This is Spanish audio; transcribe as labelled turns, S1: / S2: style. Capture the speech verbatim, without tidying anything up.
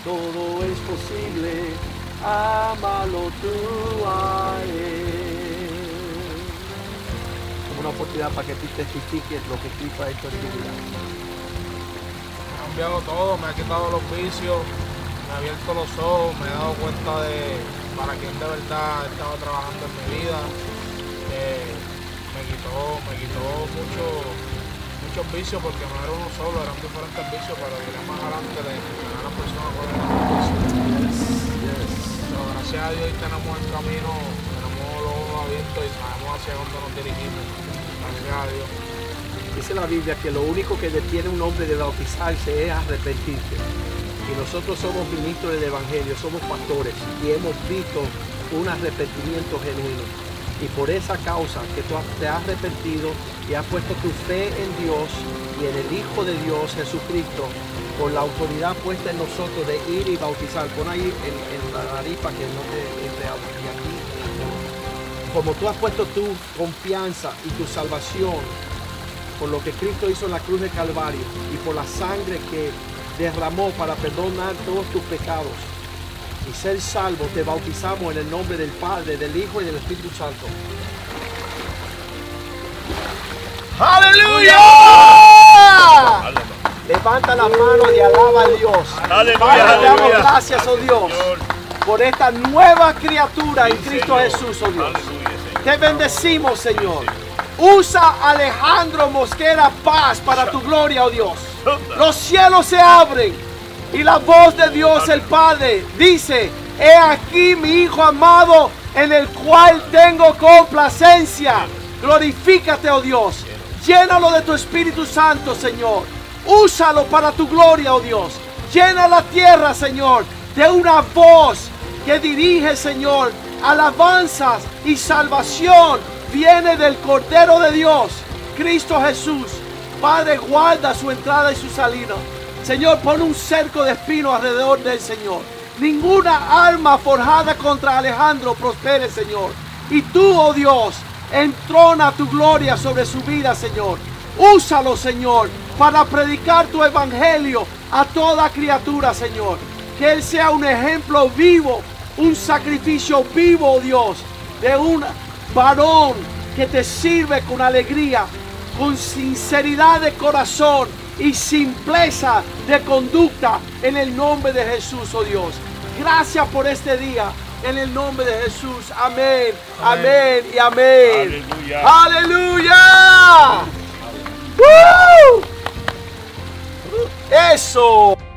S1: todo es posible, ámalo tú a Él. Como una oportunidad para que tú testifiques lo que Cristo ha hecho en tu vida.
S2: Me ha cambiado todo, me ha quitado los vicios, me ha abierto los ojos, me he dado cuenta de para quién de verdad estaba trabajando en mi vida. Eh, me quitó, me quitó mucho, muchos vicios porque no era uno solo, eran diferentes vicios, pero iré más adelante de enseñar a las personas cuál era el vicio.
S1: Yes, yes.
S2: Pero gracias a Dios hoy tenemos el camino, tenemos los ojos abiertos y sabemos hacia dónde nos dirigimos. Gracias a Dios.
S1: Dice la Biblia que lo único que detiene a un hombre de bautizarse es arrepentirse. Y nosotros somos ministros del Evangelio, somos pastores y hemos visto un arrepentimiento genuino. Y por esa causa que tú te has arrepentido y has puesto tu fe en Dios y en el Hijo de Dios, Jesucristo, por la autoridad puesta en nosotros de ir y bautizar. Pon ahí en, en la nariz para que no te entre agua. Y aquí, como tú has puesto tu confianza y tu salvación por lo que Cristo hizo en la cruz de Calvario y por la sangre que derramó para perdonar todos tus pecados y ser salvo, te bautizamos en el nombre del Padre, del Hijo y del Espíritu Santo. ¡Aleluya! Levanta la mano y alaba a Dios.
S3: Aleluya,
S1: Padre, te damos
S3: aleluya.
S1: gracias, oh Dios, por esta nueva criatura en Cristo Jesús, oh Dios. Te bendecimos, Señor. Usa a Alejandro Mosquera Paz para tu gloria, oh Dios. Los cielos se abren y la voz de Dios el Padre dice: he aquí mi Hijo amado en el cual tengo complacencia. Glorifícate, oh Dios. Llénalo de tu Espíritu Santo, Señor. Úsalo para tu gloria, oh Dios. Llena la tierra, Señor, de una voz que dirige, Señor, alabanzas y salvación. Viene del Cordero de Dios, Cristo Jesús. Padre, guarda su entrada y su salida. Señor, pon un cerco de espinos alrededor del Señor. Ninguna arma forjada contra Alejandro prospere, Señor. Y tú, oh Dios, entrona tu gloria sobre su vida, Señor. Úsalo, Señor, para predicar tu evangelio a toda criatura, Señor. Que Él sea un ejemplo vivo, un sacrificio vivo, oh Dios, de un varón que te sirve con alegría, con sinceridad de corazón y simpleza de conducta, en el nombre de Jesús, oh Dios. Gracias por este día, en el nombre de Jesús. Amén, amén, amén y amén. Aleluya. ¡Aleluya! ¡Woo! Eso.